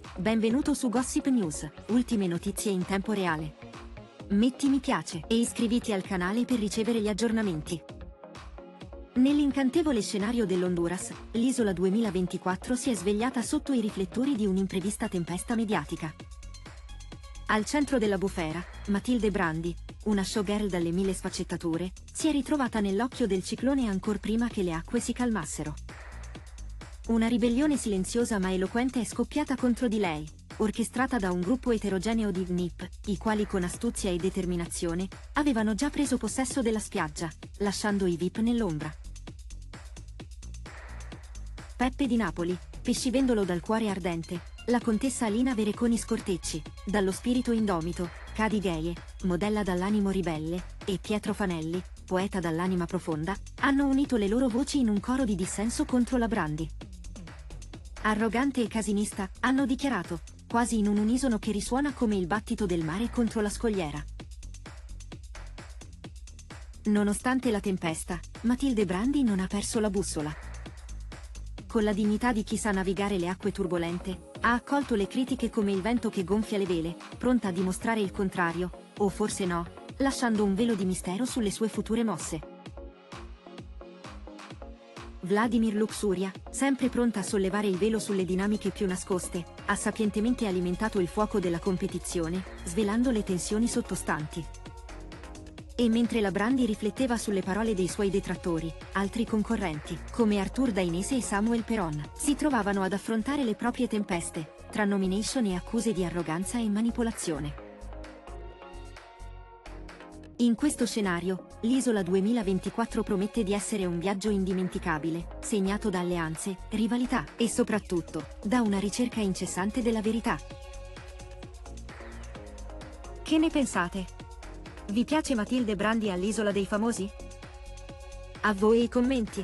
Benvenuto su Gossip News, ultime notizie in tempo reale. Metti mi piace e iscriviti al canale per ricevere gli aggiornamenti. Nell'incantevole scenario dell'Honduras, l'isola 2024 si è svegliata sotto i riflettori di un'imprevista tempesta mediatica. Al centro della bufera, Matilde Brandi, una showgirl dalle mille sfaccettature, si è ritrovata nell'occhio del ciclone ancor prima che le acque si calmassero. Una ribellione silenziosa ma eloquente è scoppiata contro di lei, orchestrata da un gruppo eterogeneo di VIP, i quali con astuzia e determinazione avevano già preso possesso della spiaggia, lasciando i VIP nell'ombra. Peppe di Napoli, pescivendolo dal cuore ardente, la contessa Alina Vereconi Scortecci, dallo spirito indomito, Cady Gheie, modella dall'animo ribelle, e Pietro Fanelli, poeta dall'anima profonda, hanno unito le loro voci in un coro di dissenso contro la Brandi. Arrogante e casinista, hanno dichiarato, quasi in un unisono che risuona come il battito del mare contro la scogliera. Nonostante la tempesta, Matilde Brandi non ha perso la bussola. Con la dignità di chi sa navigare le acque turbolente, ha accolto le critiche come il vento che gonfia le vele, pronta a dimostrare il contrario, o forse no, lasciando un velo di mistero sulle sue future mosse. Vladimir Luxuria, sempre pronta a sollevare il velo sulle dinamiche più nascoste, ha sapientemente alimentato il fuoco della competizione, svelando le tensioni sottostanti. E mentre la Brandi rifletteva sulle parole dei suoi detrattori, altri concorrenti, come Arthur Dainese e Samuel Peron, si trovavano ad affrontare le proprie tempeste, tra nomination e accuse di arroganza e manipolazione. In questo scenario, l'isola 2024 promette di essere un viaggio indimenticabile, segnato da alleanze, rivalità e soprattutto, da una ricerca incessante della verità. Che ne pensate? Vi piace Matilde Brandi all'Isola dei Famosi? A voi i commenti!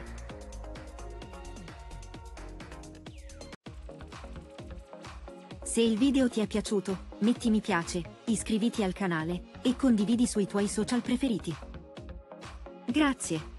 Se il video ti è piaciuto, metti mi piace, iscriviti al canale e condividi sui tuoi social preferiti. Grazie!